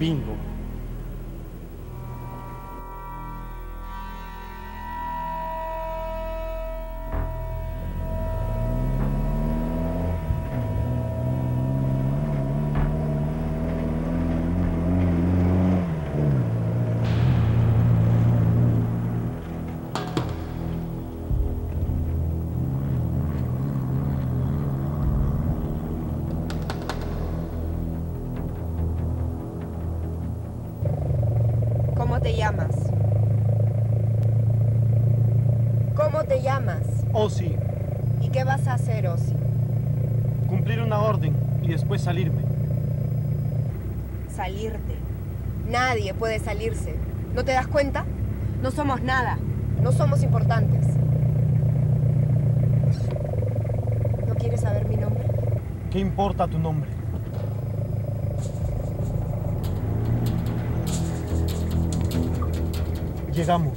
Bingo. ¿Cómo te llamas? ¿Cómo te llamas? Ozzy. ¿Y qué vas a hacer, Ozzy? Cumplir una orden y después salirme. Salirte. Nadie puede salirse. ¿No te das cuenta? No somos nada. No somos importantes. ¿No quieres saber mi nombre? ¿Qué importa tu nombre? Llegamos.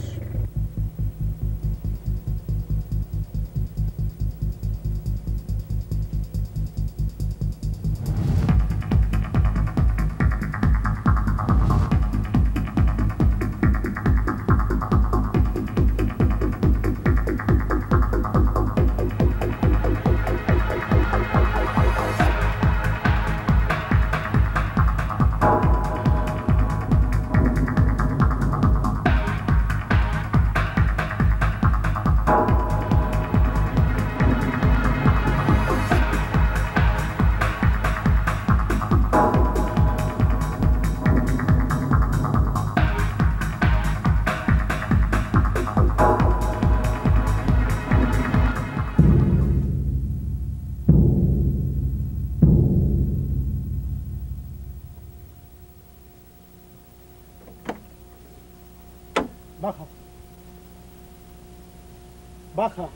Baja. Baja.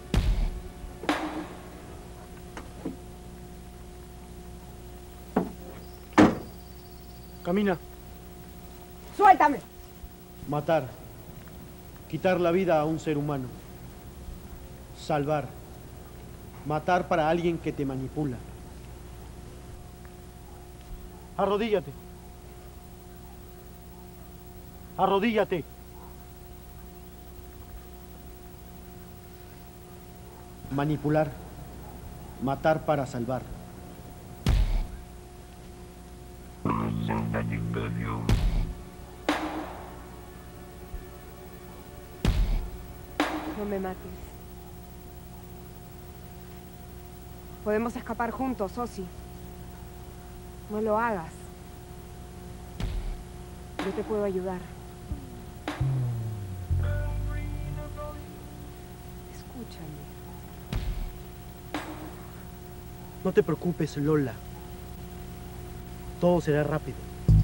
Camina. ¡Suéltame! Matar. Quitar la vida a un ser humano. Salvar. Matar para alguien que te manipula. Arrodíllate. Arrodíllate. Manipular. Matar para salvar. No me mates. Podemos escapar juntos, Ozzy. No lo hagas. Yo te puedo ayudar. Escúchame. No te preocupes, Lola. Todo será rápido.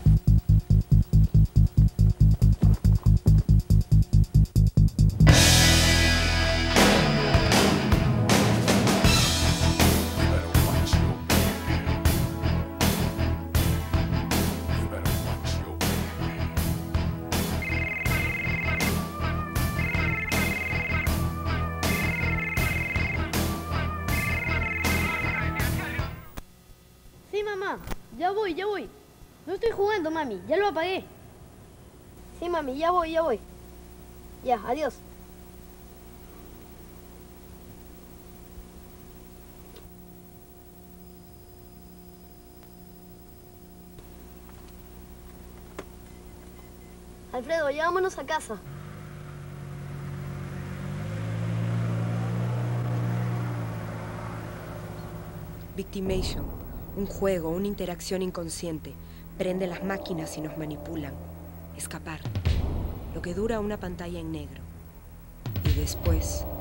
Sí, mamá, ya voy, ya voy. No estoy jugando, mami, ya lo apagué. Sí, mami, ya voy, ya voy. Ya, adiós. Alfredo, ya vámonos a casa. Victimation. Un juego, una interacción inconsciente. Prende las máquinas y nos manipulan. Escapar. Lo que dura una pantalla en negro. Y después,